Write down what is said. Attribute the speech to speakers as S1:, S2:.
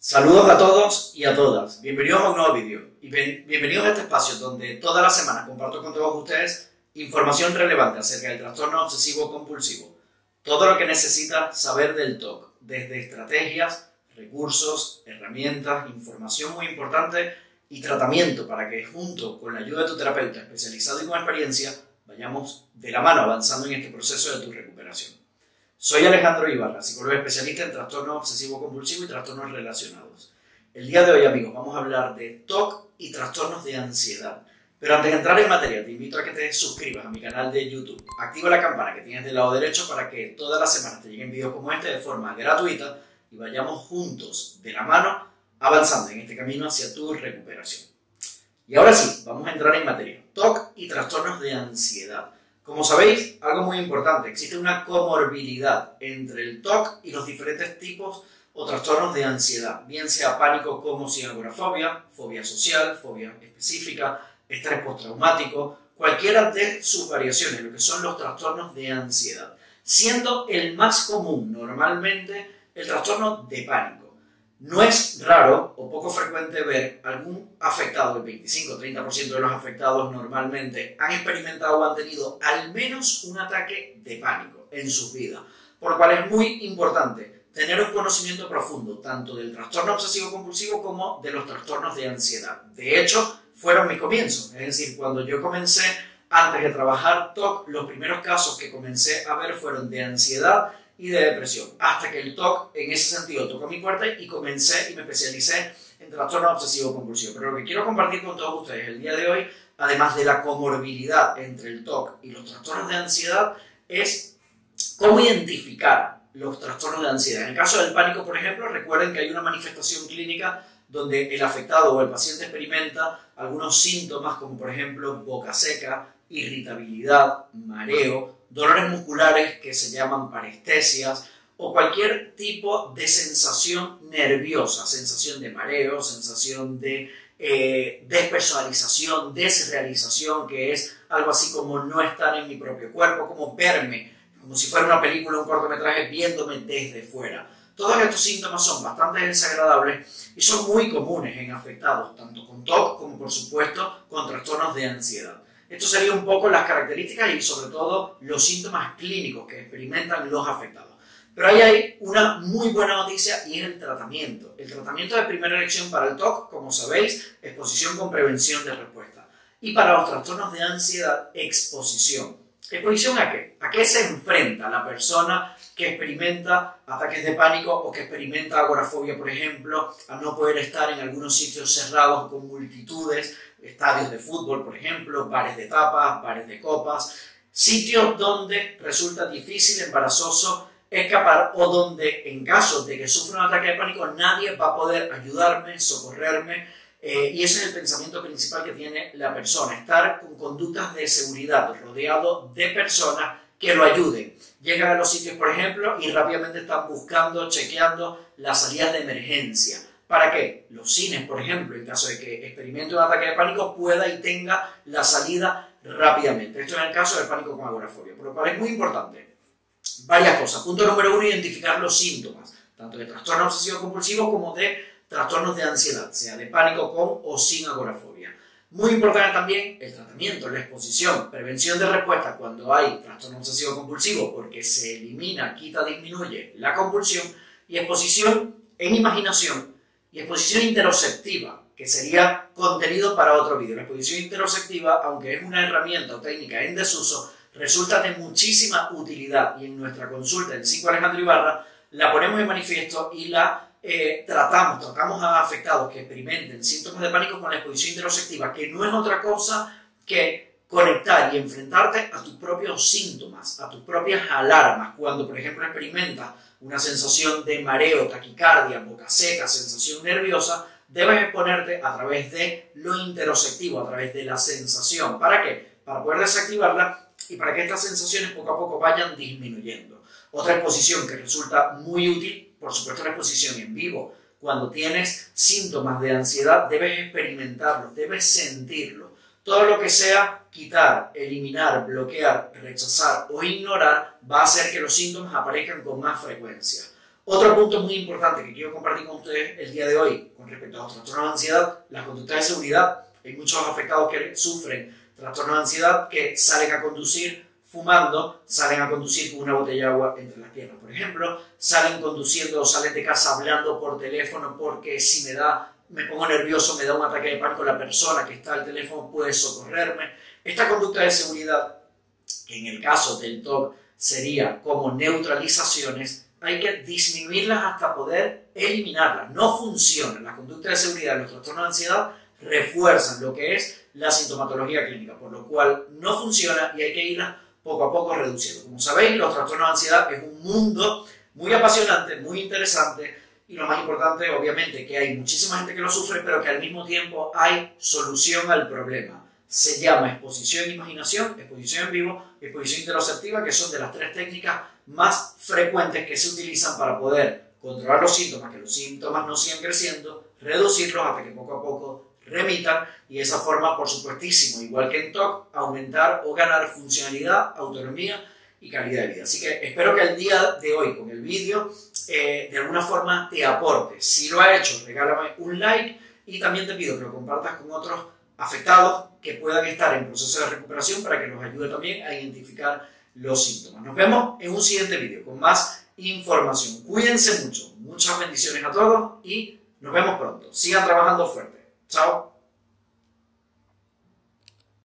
S1: Saludos a todos y a todas, bienvenidos a un nuevo vídeo y bienvenidos a este espacio donde todas las semanas comparto con todos ustedes información relevante acerca del trastorno obsesivo compulsivo, todo lo que necesita saber del TOC, desde estrategias, recursos, herramientas, información muy importante y tratamiento para que junto con la ayuda de tu terapeuta especializado y con experiencia vayamos de la mano avanzando en este proceso de tu recuperación. Soy Alejandro Ibarra, psicólogo especialista en trastorno obsesivo compulsivo y trastornos relacionados. El día de hoy, amigos, vamos a hablar de TOC y trastornos de ansiedad. Pero antes de entrar en materia, te invito a que te suscribas a mi canal de YouTube. Activa la campana que tienes del lado derecho para que todas las semanas te lleguen vídeos como este de forma gratuita y vayamos juntos de la mano avanzando en este camino hacia tu recuperación. Y ahora sí, vamos a entrar en materia. TOC y trastornos de ansiedad. Como sabéis, algo muy importante, existe una comorbilidad entre el TOC y los diferentes tipos o trastornos de ansiedad, bien sea pánico como sin agorafobia, fobia social, fobia específica, estrés postraumático, cualquiera de sus variaciones, lo que son los trastornos de ansiedad, siendo el más común normalmente el trastorno de pánico. No es raro o poco frecuente ver algún afectado, el 25-30% de los afectados normalmente han experimentado o han tenido al menos un ataque de pánico en sus vidas, por lo cual es muy importante tener un conocimiento profundo tanto del trastorno obsesivo compulsivo como de los trastornos de ansiedad. De hecho, fueron mis comienzos, es decir, cuando yo comencé, antes de trabajar TOC, los primeros casos que comencé a ver fueron de ansiedad y de depresión, hasta que el TOC en ese sentido tocó mi puerta y comencé y me especialicé en trastorno obsesivo compulsivo. Pero lo que quiero compartir con todos ustedes el día de hoy, además de la comorbilidad entre el TOC y los trastornos de ansiedad, es cómo identificar los trastornos de ansiedad. En el caso del pánico, por ejemplo, recuerden que hay una manifestación clínica donde el afectado o el paciente experimenta algunos síntomas como por ejemplo boca seca, irritabilidad, mareo, dolores musculares que se llaman parestesias o cualquier tipo de sensación nerviosa, sensación de mareo, sensación de despersonalización, desrealización, que es algo así como no estar en mi propio cuerpo, como verme, como si fuera una película, un cortometraje, viéndome desde fuera. Todos estos síntomas son bastante desagradables y son muy comunes en afectados, tanto con TOC como por supuesto con trastornos de ansiedad. Esto sería un poco las características y sobre todo los síntomas clínicos que experimentan los afectados. Pero ahí hay una muy buena noticia y es el tratamiento. El tratamiento de primera elección para el TOC, como sabéis, exposición con prevención de respuesta. Y para los trastornos de ansiedad, exposición. ¿Exposición a qué? ¿A qué se enfrenta la persona que experimenta ataques de pánico o que experimenta agorafobia, por ejemplo, a no poder estar en algunos sitios cerrados con multitudes, estadios de fútbol, por ejemplo, bares de tapas, bares de copas, sitios donde resulta difícil, embarazoso escapar o donde, en caso de que sufra un ataque de pánico, nadie va a poder ayudarme, socorrerme, y ese es el pensamiento principal que tiene la persona, estar con conductas de seguridad, rodeado de personas que lo ayuden. Llegan a los sitios, por ejemplo, y rápidamente están buscando, chequeando las salidas de emergencia. ¿Para qué? Los cines, por ejemplo, en caso de que experimente un ataque de pánico, pueda y tenga la salida rápidamente. Esto es el caso del pánico con agorafobia, por lo cual es muy importante. Varias cosas. Punto número 1, identificar los síntomas, tanto de trastorno obsesivo compulsivo como de trastornos de ansiedad, sea de pánico con o sin agorafobia. Muy importante también el tratamiento, la exposición, prevención de respuesta cuando hay trastorno obsesivo compulsivo, porque se elimina, quita, disminuye la compulsión, y exposición en imaginación y exposición interoceptiva, que sería contenido para otro vídeo. La exposición interoceptiva, aunque es una herramienta o técnica en desuso, resulta de muchísima utilidad y en nuestra consulta en Psico Alejandro Ibarra la ponemos en manifiesto y la tratamos a afectados que experimenten síntomas de pánico con la exposición interoceptiva, que no es otra cosa que conectar y enfrentarte a tus propios síntomas, a tus propias alarmas. Cuando, por ejemplo, experimentas una sensación de mareo, taquicardia, boca seca, sensación nerviosa, debes exponerte a través de lo interoceptivo, a través de la sensación. ¿Para qué? Para poder desactivarla y para que estas sensaciones poco a poco vayan disminuyendo. Otra exposición que resulta muy útil, por supuesto, la exposición en vivo. Cuando tienes síntomas de ansiedad, debes experimentarlo, debes sentirlo. Todo lo que sea quitar, eliminar, bloquear, rechazar o ignorar va a hacer que los síntomas aparezcan con más frecuencia. Otro punto muy importante que quiero compartir con ustedes el día de hoy con respecto a los trastornos de ansiedad, las conductas de seguridad. Hay muchos afectados que sufren trastornos de ansiedad que salen a conducir fumando, salen a conducir con una botella de agua entre las piernas, por ejemplo, salen conduciendo o salen de casa hablando por teléfono porque si me pongo nervioso, me da un ataque de pánico, la persona que está al teléfono puede socorrerme. Esta conducta de seguridad, que en el caso del TOC sería como neutralizaciones, hay que disminuirlas hasta poder eliminarlas. No funcionan. Las conductas de seguridad, los trastornos de ansiedad refuerzan lo que es la sintomatología clínica, por lo cual no funciona y hay que irlas poco a poco reduciendo. Como sabéis, los trastornos de ansiedad es un mundo muy apasionante, muy interesante y lo más importante, obviamente, que hay muchísima gente que lo sufre, pero que al mismo tiempo hay solución al problema. Se llama exposición en imaginación, exposición en vivo, exposición interoceptiva, que son de las 3 técnicas más frecuentes que se utilizan para poder controlar los síntomas, que los síntomas no sigan creciendo, reducirlos hasta que poco a poco remitan y de esa forma, por supuestísimo, igual que en TOC, aumentar o ganar funcionalidad, autonomía y calidad de vida. Así que espero que el día de hoy con el vídeo de alguna forma te aporte. Si lo ha hecho, regálame un like y también te pido que lo compartas con otros afectados que puedan estar en proceso de recuperación para que nos ayude también a identificar los síntomas. Nos vemos en un siguiente vídeo con más información. Cuídense mucho, muchas bendiciones a todos y nos vemos pronto. Sigan trabajando fuerte. Chao.